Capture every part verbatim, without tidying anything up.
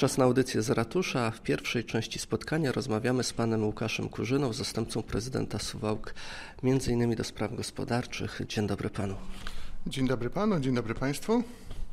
Czas na audycję z ratusza. W pierwszej części spotkania rozmawiamy z panem Łukaszem Kurzyną, zastępcą prezydenta Suwałk, między innymi do spraw gospodarczych. Dzień dobry panu. Dzień dobry panu, dzień dobry państwu.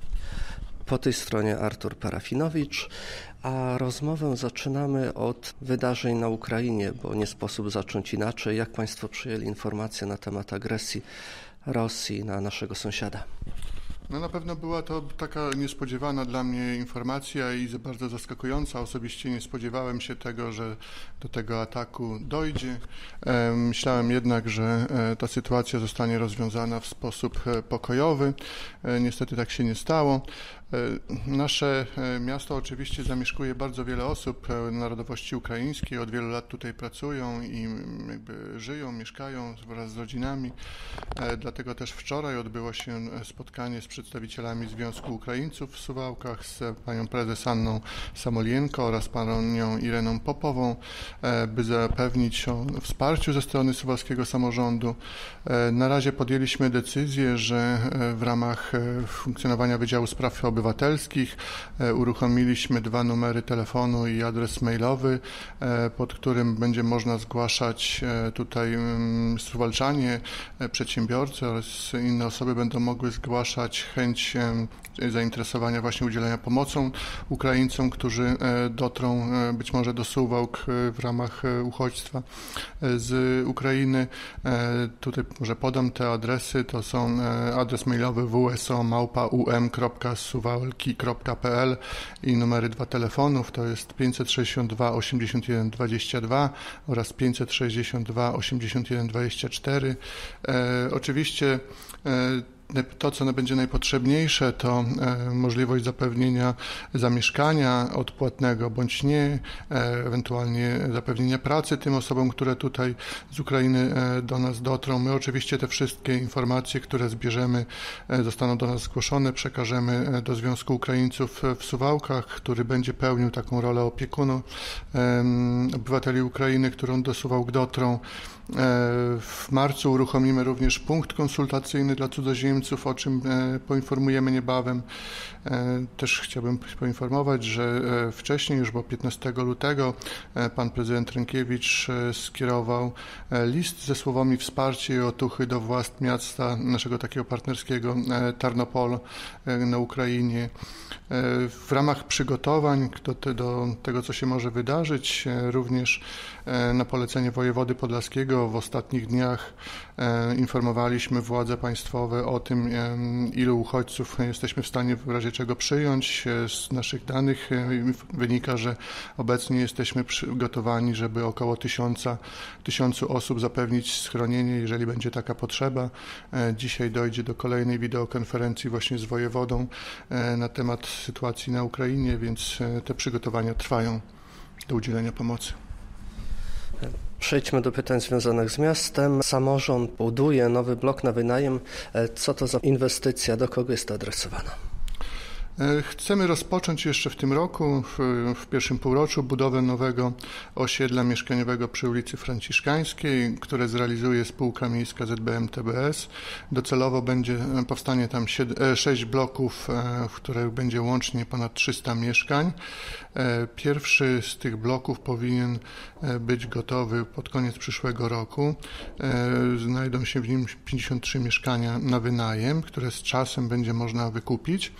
Po tej stronie Artur Parafinowicz, a rozmowę zaczynamy od wydarzeń na Ukrainie, bo nie sposób zacząć inaczej. Jak państwo przyjęli informacje na temat agresji Rosji na naszego sąsiada? No na pewno była to taka niespodziewana dla mnie informacja i bardzo zaskakująca. Osobiście nie spodziewałem się tego, że do tego ataku dojdzie. Myślałem jednak, że ta sytuacja zostanie rozwiązana w sposób pokojowy. Niestety tak się nie stało. Nasze miasto oczywiście zamieszkuje bardzo wiele osób narodowości ukraińskiej, od wielu lat tutaj pracują i jakby żyją, mieszkają wraz z rodzinami. Dlatego też wczoraj odbyło się spotkanie z przedstawicielami Związku Ukraińców w Suwałkach, z panią prezes Anną Samolienko oraz panią Ireną Popową, by zapewnić o wsparciu ze strony suwalskiego samorządu. Na razie podjęliśmy decyzję, że w ramach funkcjonowania Wydziału Spraw Obywatelskich Obywatelskich uruchomiliśmy dwa numery telefonu i adres mailowy, pod którym będzie można zgłaszać tutaj suwalczanie, przedsiębiorcy oraz inne osoby będą mogły zgłaszać chęć zainteresowania właśnie udzielenia pomocą Ukraińcom, którzy dotrą być może do Suwałk w ramach uchodźstwa z Ukrainy. Tutaj może podam te adresy, to są adres mailowy w s o małpa u m kropka suwałki kropka p l i numery dwa telefonów, to jest pięćset sześćdziesiąt dwa osiemdziesiąt jeden dwadzieścia dwa oraz pięćset sześćdziesiąt dwa osiemdziesiąt jeden dwadzieścia cztery. E, oczywiście e, To, co będzie najpotrzebniejsze, to e, możliwość zapewnienia zamieszkania odpłatnego bądź nie, e, ewentualnie zapewnienia pracy tym osobom, które tutaj z Ukrainy e, do nas dotrą. My oczywiście te wszystkie informacje, które zbierzemy, e, zostaną do nas zgłoszone, przekażemy do Związku Ukraińców w Suwałkach, który będzie pełnił taką rolę opiekunu e, obywateli Ukrainy, którą do Suwałk dotrą. W marcu uruchomimy również punkt konsultacyjny dla cudzoziemców, o czym poinformujemy niebawem. Też chciałbym poinformować, że wcześniej, już bo piętnastego lutego, pan prezydent Rynkiewicz skierował list ze słowami wsparcia i otuchy do władz miasta naszego takiego partnerskiego Tarnopol na Ukrainie. W ramach przygotowań do, te, do tego, co się może wydarzyć, również na polecenie wojewody podlaskiego w ostatnich dniach informowaliśmy władze państwowe o tym, ilu uchodźców jesteśmy w stanie w razie czego przyjąć. Z naszych danych wynika, że obecnie jesteśmy przygotowani, żeby około tysiąca, tysiącu osób zapewnić schronienie, jeżeli będzie taka potrzeba. Dzisiaj dojdzie do kolejnej wideokonferencji właśnie z wojewodą na temat sytuacji na Ukrainie, więc te przygotowania trwają do udzielenia pomocy. Przejdźmy do pytań związanych z miastem. Samorząd buduje nowy blok na wynajem. Co to za inwestycja? Do kogo jest to adresowana? Chcemy rozpocząć jeszcze w tym roku, w, w pierwszym półroczu, budowę nowego osiedla mieszkaniowego przy ulicy Franciszkańskiej, które zrealizuje spółka miejska Z B M T B S. Docelowo będzie powstanie tam sześć bloków, w których będzie łącznie ponad trzysta mieszkań. Pierwszy z tych bloków powinien być gotowy pod koniec przyszłego roku. Znajdą się w nim pięćdziesiąt trzy mieszkania na wynajem, które z czasem będzie można wykupić.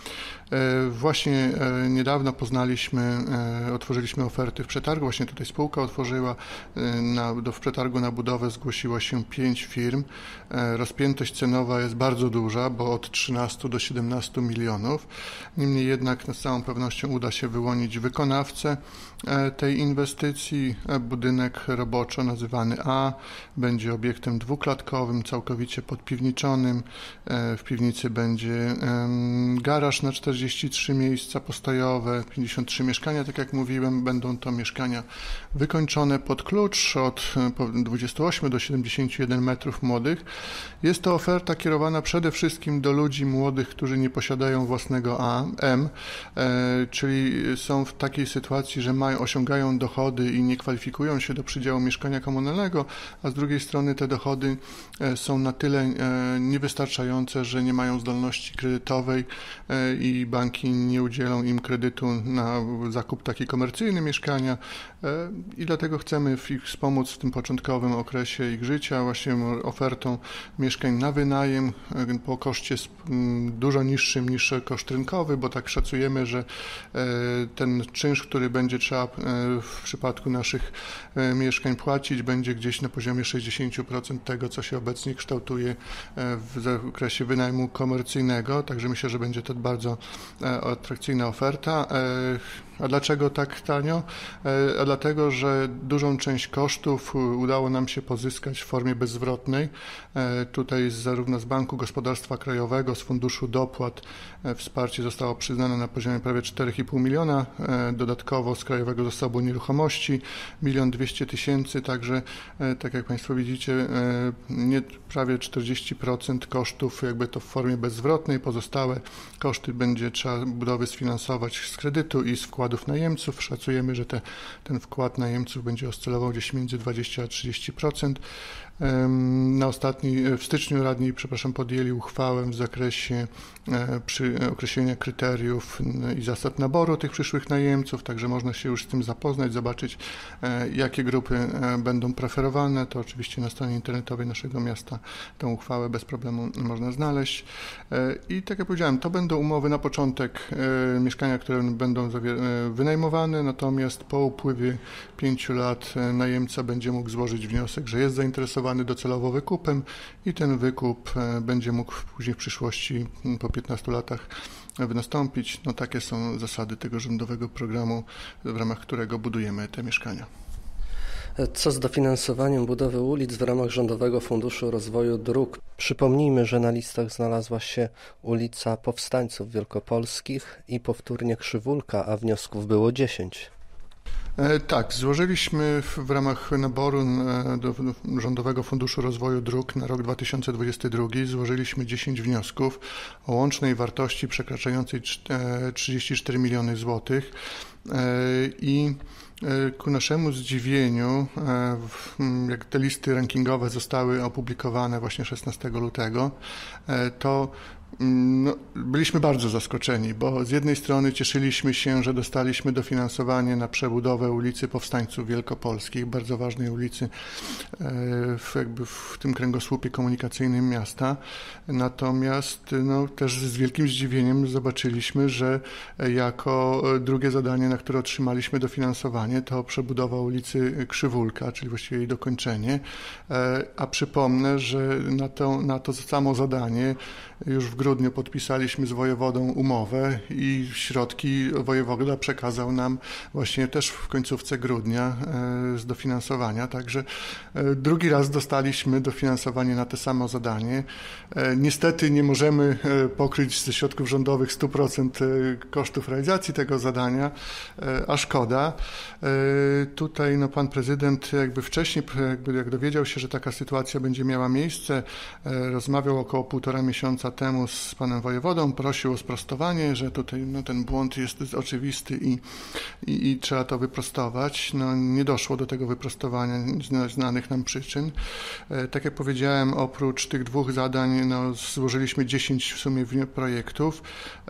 Właśnie niedawno poznaliśmy, otworzyliśmy oferty w przetargu, właśnie tutaj spółka otworzyła, na, do, w przetargu na budowę zgłosiło się pięć firm. Rozpiętość cenowa jest bardzo duża, bo od trzynastu do siedemnastu milionów. Niemniej jednak z całą pewnością uda się wyłonić wykonawcę tej inwestycji. Budynek roboczo nazywany A będzie obiektem dwuklatkowym, całkowicie podpiwniczonym. W piwnicy będzie garaż na czterdzieści trzy miejsca postojowe, pięćdziesiąt trzy mieszkania, tak jak mówiłem, będą to mieszkania wykończone pod klucz od dwudziestu ośmiu do siedemdziesięciu jeden metrów młodych. Jest to oferta kierowana przede wszystkim do ludzi młodych, którzy nie posiadają własnego A M, e, czyli są w takiej sytuacji, że mają, osiągają dochody i nie kwalifikują się do przydziału mieszkania komunalnego, a z drugiej strony te dochody e, są na tyle e, niewystarczające, że nie mają zdolności kredytowej e, i bank banki nie udzielą im kredytu na zakup taki komercyjny mieszkania i dlatego chcemy ich wspomóc w tym początkowym okresie ich życia właśnie ofertą mieszkań na wynajem po koszcie dużo niższym niż koszt rynkowy, bo tak szacujemy, że ten czynsz, który będzie trzeba w przypadku naszych mieszkań płacić, będzie gdzieś na poziomie sześćdziesiąt procent tego, co się obecnie kształtuje w okresie wynajmu komercyjnego, także myślę, że będzie to bardzo atrakcyjna oferta. A dlaczego tak tanio? A dlatego, że dużą część kosztów udało nam się pozyskać w formie bezzwrotnej. Tutaj zarówno z Banku Gospodarstwa Krajowego, z Funduszu Dopłat wsparcie zostało przyznane na poziomie prawie cztery i pół miliona, dodatkowo z Krajowego Zasobu Nieruchomości milion dwieście tysięcy, także tak jak Państwo widzicie, nie, prawie czterdzieści procent kosztów jakby to w formie bezzwrotnej, pozostałe koszty będzie trzeba budowy sfinansować z kredytu i z wkładów najemców. Szacujemy, że te, ten wkład najemców będzie oscylował gdzieś między dwadzieścia a trzydzieści procent. Na ostatniej, w styczniu radni, przepraszam, podjęli uchwałę w zakresie przy określenia kryteriów i zasad naboru tych przyszłych najemców, także można się już z tym zapoznać, zobaczyć, jakie grupy będą preferowane. To oczywiście na stronie internetowej naszego miasta tę uchwałę bez problemu można znaleźć. I tak jak powiedziałem, to będą umowy na początek, mieszkania, które będą wynajmowane, natomiast po upływie pięciu lat najemca będzie mógł złożyć wniosek, że jest zainteresowany docelowo wykupem i ten wykup będzie mógł później w przyszłości po piętnastu latach nastąpić. No takie są zasady tego rządowego programu, w ramach którego budujemy te mieszkania. Co z dofinansowaniem budowy ulic w ramach Rządowego Funduszu Rozwoju Dróg? Przypomnijmy, że na listach znalazła się ulica Powstańców Wielkopolskich i powtórnie Krzywulka, a wniosków było dziesięć. Tak, złożyliśmy w ramach naboru do Rządowego Funduszu Rozwoju Dróg na rok dwa tysiące dwudziesty drugi złożyliśmy dziesięć wniosków o łącznej wartości przekraczającej trzydzieści cztery miliony złotych i ku naszemu zdziwieniu, jak te listy rankingowe zostały opublikowane właśnie szesnastego lutego, to no, byliśmy bardzo zaskoczeni, bo z jednej strony cieszyliśmy się, że dostaliśmy dofinansowanie na przebudowę ulicy Powstańców Wielkopolskich, bardzo ważnej ulicy w, jakby w tym kręgosłupie komunikacyjnym miasta. Natomiast no, też z wielkim zdziwieniem zobaczyliśmy, że jako drugie zadanie, na które otrzymaliśmy dofinansowanie, to przebudowa ulicy Krzywulka, czyli właściwie jej dokończenie. A przypomnę, że na to, na to samo zadanie już w grudniu podpisaliśmy z wojewodą umowę i środki wojewoda przekazał nam właśnie też w końcówce grudnia z dofinansowania, także drugi raz dostaliśmy dofinansowanie na to samo zadanie. Niestety nie możemy pokryć ze środków rządowych stu procent kosztów realizacji tego zadania, a szkoda. Tutaj no, pan prezydent jakby wcześniej, jakby jak dowiedział się, że taka sytuacja będzie miała miejsce, rozmawiał około półtora miesiąca temu z panem wojewodą, prosił o sprostowanie, że tutaj no, ten błąd jest oczywisty i, i, i trzeba to wyprostować. No, nie doszło do tego wyprostowania z znanych nam przyczyn. Tak jak powiedziałem, oprócz tych dwóch zadań no, złożyliśmy dziesięć w sumie projektów.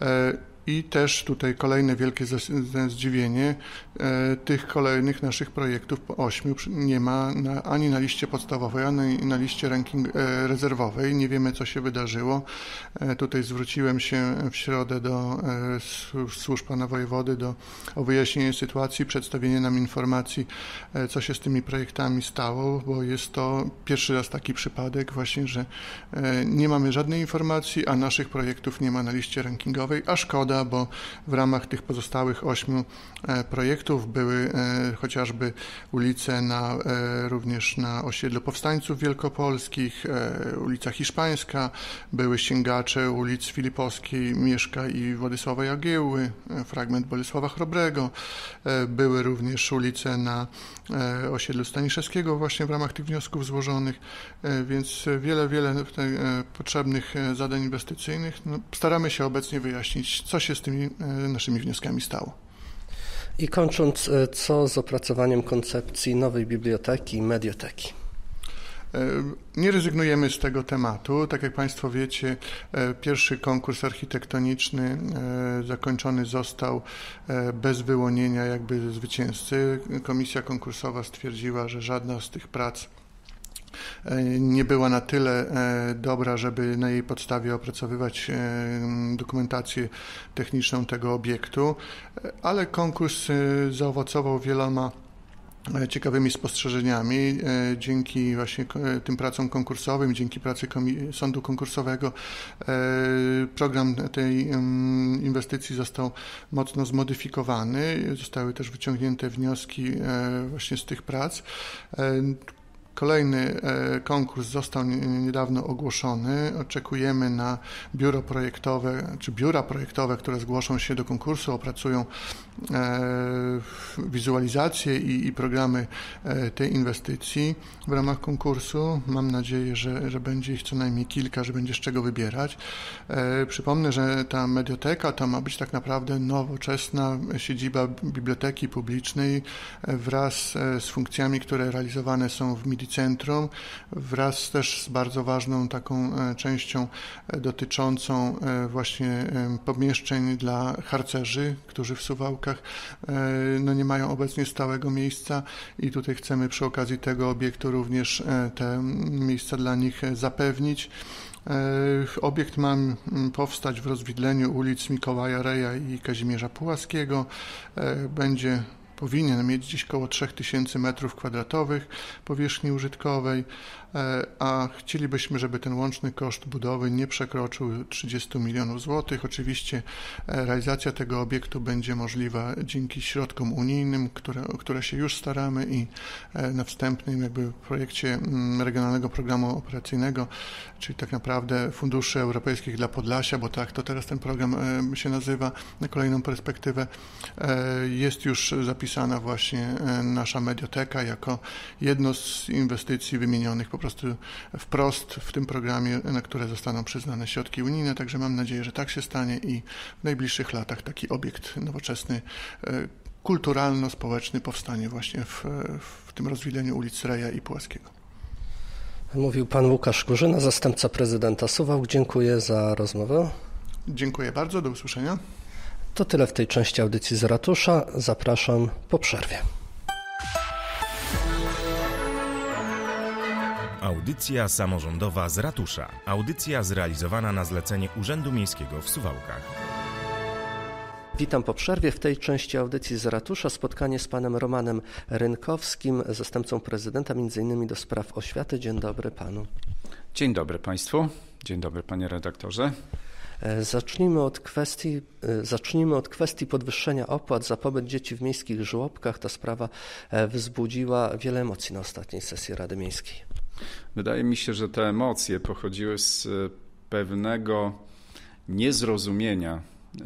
I też tutaj kolejne wielkie zdziwienie, tych kolejnych naszych projektów po ośmiu nie ma na, ani na liście podstawowej, ani na liście ranking rezerwowej. Nie wiemy, co się wydarzyło. Tutaj zwróciłem się w środę do służb pana wojewody do, o wyjaśnienie sytuacji, przedstawienie nam informacji, co się z tymi projektami stało, bo jest to pierwszy raz taki przypadek właśnie, że nie mamy żadnej informacji, a naszych projektów nie ma na liście rankingowej, a szkoda, bo w ramach tych pozostałych ośmiu projektów były chociażby ulice na, również na osiedlu Powstańców Wielkopolskich, ulica Hiszpańska, były sięgacze ulic Filipowskiej, Mieszka i Władysława Jagiełły, fragment Bolesława Chrobrego, były również ulice na osiedlu Staniszewskiego właśnie w ramach tych wniosków złożonych, więc wiele, wiele potrzebnych zadań inwestycyjnych. No, staramy się obecnie wyjaśnić, co się z tymi naszymi wnioskami stało. I kończąc, co z opracowaniem koncepcji nowej biblioteki i medioteki? Nie rezygnujemy z tego tematu. Tak jak Państwo wiecie, pierwszy konkurs architektoniczny zakończony został bez wyłonienia jakby zwycięzcy. Komisja konkursowa stwierdziła, że żadna z tych prac nie była na tyle dobra, żeby na jej podstawie opracowywać dokumentację techniczną tego obiektu, ale konkurs zaowocował wieloma ciekawymi spostrzeżeniami. Dzięki właśnie tym pracom konkursowym, dzięki pracy sądu konkursowego program tej inwestycji został mocno zmodyfikowany. Zostały też wyciągnięte wnioski właśnie z tych prac. Kolejny konkurs został niedawno ogłoszony. Oczekujemy na biuro projektowe, czy biura projektowe, które zgłoszą się do konkursu, opracują wizualizacje i, i programy tej inwestycji w ramach konkursu. Mam nadzieję, że, że będzie ich co najmniej kilka, że będzie z czego wybierać. Przypomnę, że ta medioteka to ma być tak naprawdę nowoczesna siedziba biblioteki publicznej wraz z funkcjami, które realizowane są w Medicentrum, wraz też z bardzo ważną taką częścią dotyczącą właśnie pomieszczeń dla harcerzy, którzy w Suwałkach no nie mają obecnie stałego miejsca i tutaj chcemy przy okazji tego obiektu również te miejsca dla nich zapewnić. Obiekt ma powstać w rozwidleniu ulic Mikołaja Reja i Kazimierza Pułaskiego. Będzie powinien mieć gdzieś około trzy tysiące metrów kwadratowych powierzchni użytkowej, a chcielibyśmy, żeby ten łączny koszt budowy nie przekroczył trzydzieści milionów złotych. Oczywiście realizacja tego obiektu będzie możliwa dzięki środkom unijnym, które, o które się już staramy i na wstępnym jakby projekcie Regionalnego Programu Operacyjnego, czyli tak naprawdę Funduszy Europejskich dla Podlasia, bo tak to teraz ten program się nazywa, na kolejną perspektywę, jest już zapisana właśnie nasza medioteka jako jedno z inwestycji wymienionych po prostu wprost w tym programie, na które zostaną przyznane środki unijne, także mam nadzieję, że tak się stanie i w najbliższych latach taki obiekt nowoczesny, kulturalno-społeczny powstanie właśnie w, w tym rozwidleniu ulic Reja i Pułaskiego. Mówił pan Łukasz Kurzyna, zastępca prezydenta Suwałk. Dziękuję za rozmowę. Dziękuję bardzo, do usłyszenia. To tyle w tej części audycji z ratusza. Zapraszam po przerwie. Audycja samorządowa z ratusza. Audycja zrealizowana na zlecenie Urzędu Miejskiego w Suwałkach. Witam po przerwie. W tej części audycji z ratusza spotkanie z panem Romanem Rynkowskim, zastępcą prezydenta, między innymi do spraw oświaty. Dzień dobry panu. Dzień dobry państwu. Dzień dobry panie redaktorze. Zacznijmy od kwestii, zacznijmy od kwestii podwyższenia opłat za pobyt dzieci w miejskich żłobkach. Ta sprawa wzbudziła wiele emocji na ostatniej sesji Rady Miejskiej. Wydaje mi się, że te emocje pochodziły z pewnego niezrozumienia yy,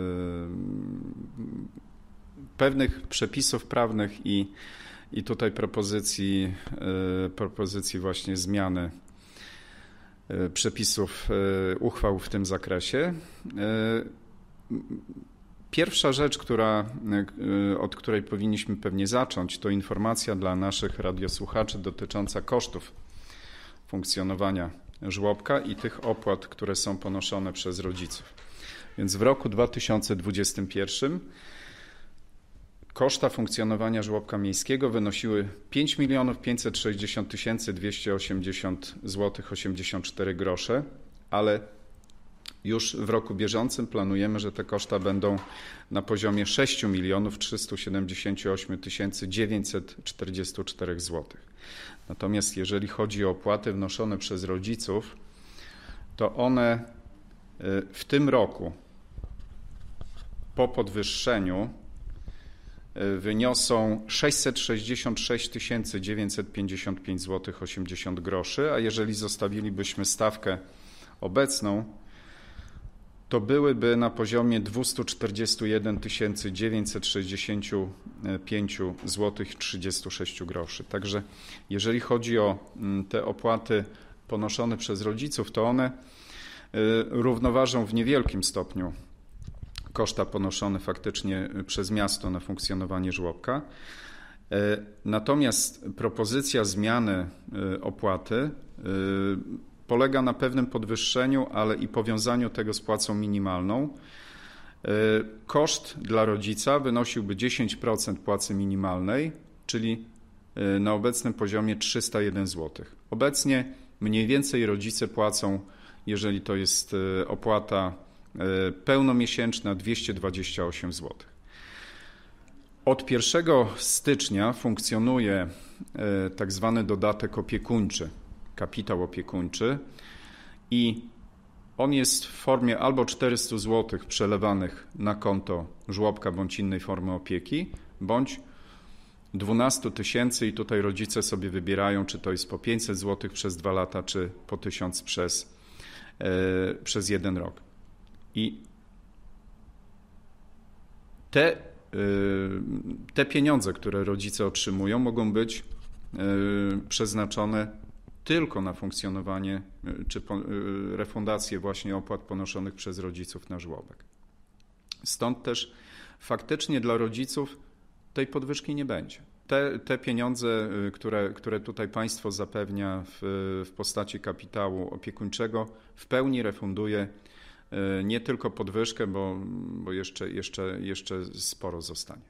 pewnych przepisów prawnych i, i tutaj propozycji, yy, propozycji właśnie zmiany yy, przepisów yy, uchwał w tym zakresie. Yy, Pierwsza rzecz, która, od której powinniśmy pewnie zacząć, to informacja dla naszych radiosłuchaczy dotycząca kosztów funkcjonowania żłobka i tych opłat, które są ponoszone przez rodziców. Więc w roku dwa tysiące dwudziestym pierwszym koszta funkcjonowania żłobka miejskiego wynosiły pięć milionów pięćset sześćdziesiąt tysięcy dwieście osiemdziesiąt złotych osiemdziesiąt cztery grosze, ale już w roku bieżącym planujemy, że te koszta będą na poziomie sześć milionów trzysta siedemdziesiąt osiem tysięcy dziewięćset czterdzieści cztery złotych. Natomiast jeżeli chodzi o opłaty wnoszone przez rodziców, to one w tym roku po podwyższeniu wyniosą sześćset sześćdziesiąt sześć tysięcy dziewięćset pięćdziesiąt pięć złotych osiemdziesiąt groszy, a jeżeli zostawilibyśmy stawkę obecną, to byłyby na poziomie dwieście czterdzieści jeden tysięcy dziewięćset sześćdziesiąt pięć złotych trzydzieści sześć groszy. Także jeżeli chodzi o te opłaty ponoszone przez rodziców, to one równoważą w niewielkim stopniu koszta ponoszone faktycznie przez miasto na funkcjonowanie żłobka. Natomiast propozycja zmiany opłaty polega na pewnym podwyższeniu, ale i powiązaniu tego z płacą minimalną. Koszt dla rodzica wynosiłby dziesięć procent płacy minimalnej, czyli na obecnym poziomie trzysta jeden złotych. Obecnie mniej więcej rodzice płacą, jeżeli to jest opłata pełnomiesięczna, dwieście dwadzieścia osiem złotych. Od pierwszego stycznia funkcjonuje tak zwany dodatek opiekuńczy, kapitał opiekuńczy i on jest w formie albo czterysta złotych przelewanych na konto żłobka bądź innej formy opieki, bądź dwanaście tysięcy i tutaj rodzice sobie wybierają, czy to jest po pięćset złotych przez dwa lata, czy po tysiąc przez, yy, przez jeden rok. I te, yy, te pieniądze, które rodzice otrzymują, mogą być yy, przeznaczone tylko na funkcjonowanie czy refundację właśnie opłat ponoszonych przez rodziców na żłobek. Stąd też faktycznie dla rodziców tej podwyżki nie będzie. Te, te pieniądze, które, które tutaj państwo zapewnia w, w postaci kapitału opiekuńczego, w pełni refunduje nie tylko podwyżkę, bo, bo jeszcze, jeszcze, jeszcze sporo zostanie.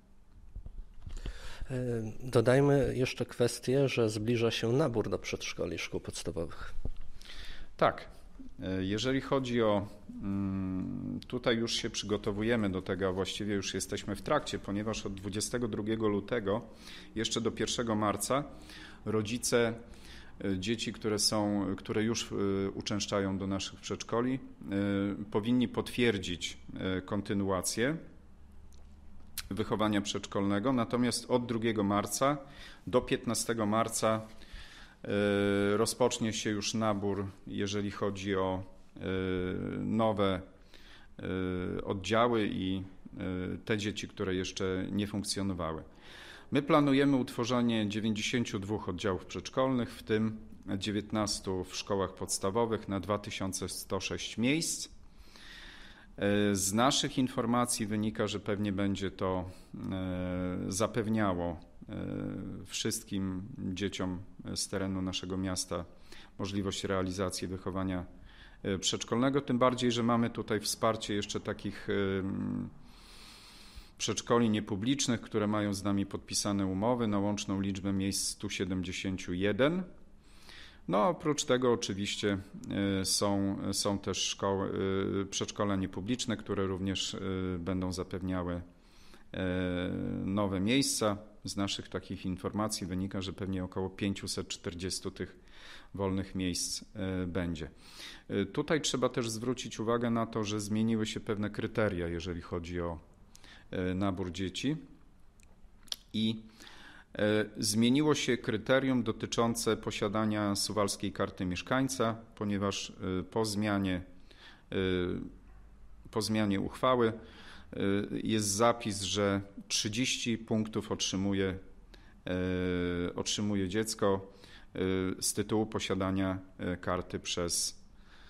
Dodajmy jeszcze kwestię, że zbliża się nabór do przedszkoli i szkół podstawowych. Tak. Jeżeli chodzi o... Tutaj już się przygotowujemy do tego, a właściwie już jesteśmy w trakcie, ponieważ od dwudziestego drugiego lutego jeszcze do pierwszego marca rodzice dzieci, które są, które już uczęszczają do naszych przedszkoli, powinni potwierdzić kontynuację wychowania przedszkolnego, natomiast od drugiego marca do piętnastego marca rozpocznie się już nabór, jeżeli chodzi o nowe oddziały i te dzieci, które jeszcze nie funkcjonowały. My planujemy utworzenie dziewięćdziesięciu dwóch oddziałów przedszkolnych, w tym dziewiętnastu w szkołach podstawowych na dwa tysiące sto sześć miejsc. Z naszych informacji wynika, że pewnie będzie to zapewniało wszystkim dzieciom z terenu naszego miasta możliwość realizacji wychowania przedszkolnego, tym bardziej, że mamy tutaj wsparcie jeszcze takich przedszkoli niepublicznych, które mają z nami podpisane umowy na łączną liczbę miejsc sto siedemdziesiąt jeden. No oprócz tego oczywiście są, są też szkoły, przedszkola niepubliczne, które również będą zapewniały nowe miejsca. Z naszych takich informacji wynika, że pewnie około pięćset czterdzieści tych wolnych miejsc będzie. Tutaj trzeba też zwrócić uwagę na to, że zmieniły się pewne kryteria, jeżeli chodzi o nabór dzieci i zmieniło się kryterium dotyczące posiadania suwalskiej karty mieszkańca, ponieważ po zmianie, po zmianie uchwały jest zapis, że trzydzieści punktów otrzymuje, otrzymuje dziecko z tytułu posiadania karty przez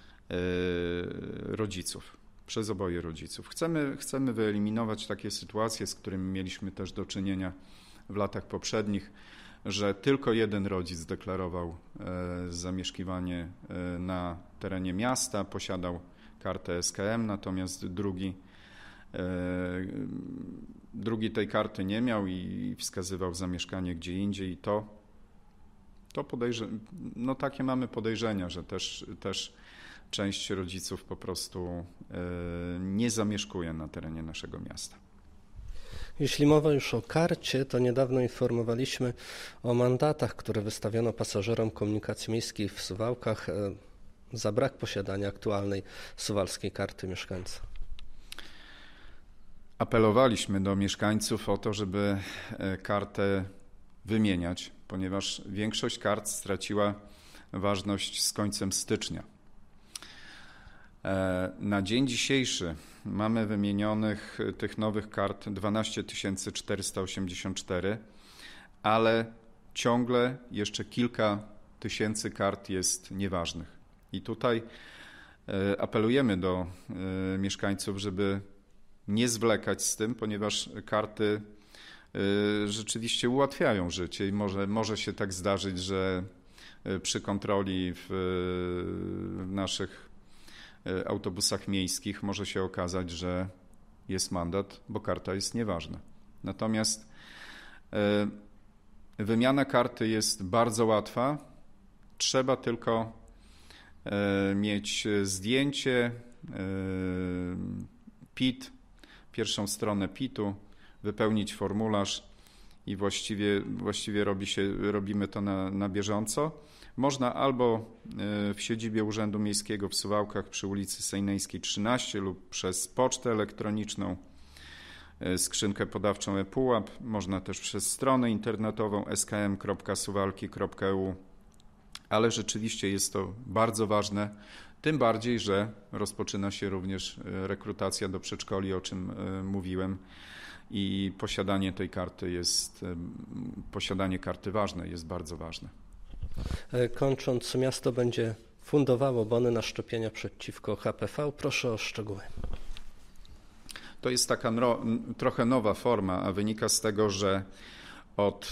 rodziców, przez oboje rodziców. Chcemy, chcemy wyeliminować takie sytuacje, z którymi mieliśmy też do czynienia w latach poprzednich, że tylko jeden rodzic deklarował zamieszkiwanie na terenie miasta, posiadał kartę S K M, natomiast drugi, drugi tej karty nie miał i wskazywał zamieszkanie gdzie indziej. I to, to podejrze, no takie mamy podejrzenia, że też, też część rodziców po prostu nie zamieszkuje na terenie naszego miasta. Jeśli mowa już o karcie, to niedawno informowaliśmy o mandatach, które wystawiono pasażerom komunikacji miejskiej w Suwałkach za brak posiadania aktualnej suwalskiej karty mieszkańca. Apelowaliśmy do mieszkańców o to, żeby kartę wymieniać, ponieważ większość kart straciła ważność z końcem stycznia. Na dzień dzisiejszy mamy wymienionych tych nowych kart dwanaście tysięcy czterysta osiemdziesiąt cztery, ale ciągle jeszcze kilka tysięcy kart jest nieważnych. I tutaj apelujemy do mieszkańców, żeby nie zwlekać z tym, ponieważ karty rzeczywiście ułatwiają życie i może, może się tak zdarzyć, że przy kontroli w, w naszych autobusach miejskich może się okazać, że jest mandat, bo karta jest nieważna. Natomiast wymiana karty jest bardzo łatwa. Trzeba tylko mieć zdjęcie, P I T, pierwszą stronę P I T-u, wypełnić formularz i właściwie, właściwie robi się, robimy to na, na bieżąco. Można albo w siedzibie Urzędu Miejskiego w Suwałkach przy ulicy Sejneńskiej trzynaście lub przez pocztę elektroniczną, skrzynkę podawczą ePUAP, można też przez stronę internetową s k m kropka suwałki kropka e u, ale rzeczywiście jest to bardzo ważne, tym bardziej, że rozpoczyna się również rekrutacja do przedszkoli, o czym mówiłem, i posiadanie tej karty jest, posiadanie karty ważne, jest bardzo ważne. Kończąc, miasto będzie fundowało bony na szczepienia przeciwko H P V. Proszę o szczegóły. To jest taka no, trochę nowa forma, a wynika z tego, że od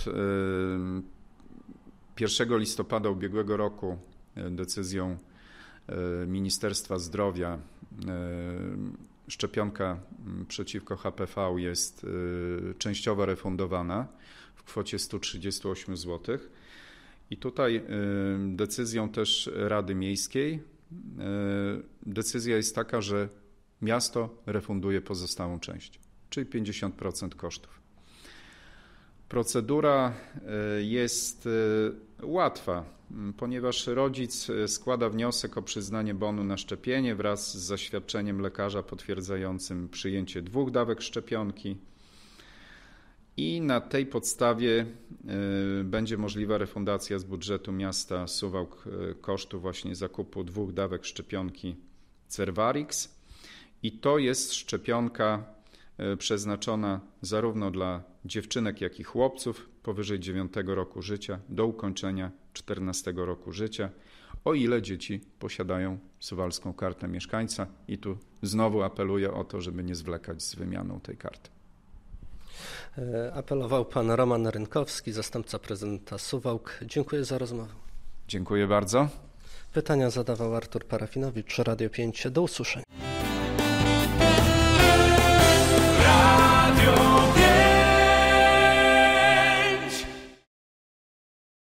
pierwszego listopada ubiegłego roku decyzją Ministerstwa Zdrowia szczepionka przeciwko H P V jest częściowo refundowana w kwocie sto trzydzieści osiem złotych. I tutaj decyzją też Rady Miejskiej decyzja jest taka, że miasto refunduje pozostałą część, czyli pięćdziesiąt procent kosztów. Procedura jest łatwa, ponieważ rodzic składa wniosek o przyznanie bonu na szczepienie wraz z zaświadczeniem lekarza potwierdzającym przyjęcie dwóch dawek szczepionki i na tej podstawie będzie możliwa refundacja z budżetu miasta Suwałk kosztu właśnie zakupu dwóch dawek szczepionki Cervarix. I to jest szczepionka przeznaczona zarówno dla dziewczynek, jak i chłopców powyżej dziewiątego roku życia do ukończenia czternastego roku życia, o ile dzieci posiadają suwalską kartę mieszkańca. I tu znowu apeluję o to, żeby nie zwlekać z wymianą tej karty. Apelował pan Roman Rynkowski, zastępca prezydenta Suwałk. Dziękuję za rozmowę. Dziękuję bardzo. Pytania zadawał Artur Parafinowicz, Radio pięć. Do usłyszenia.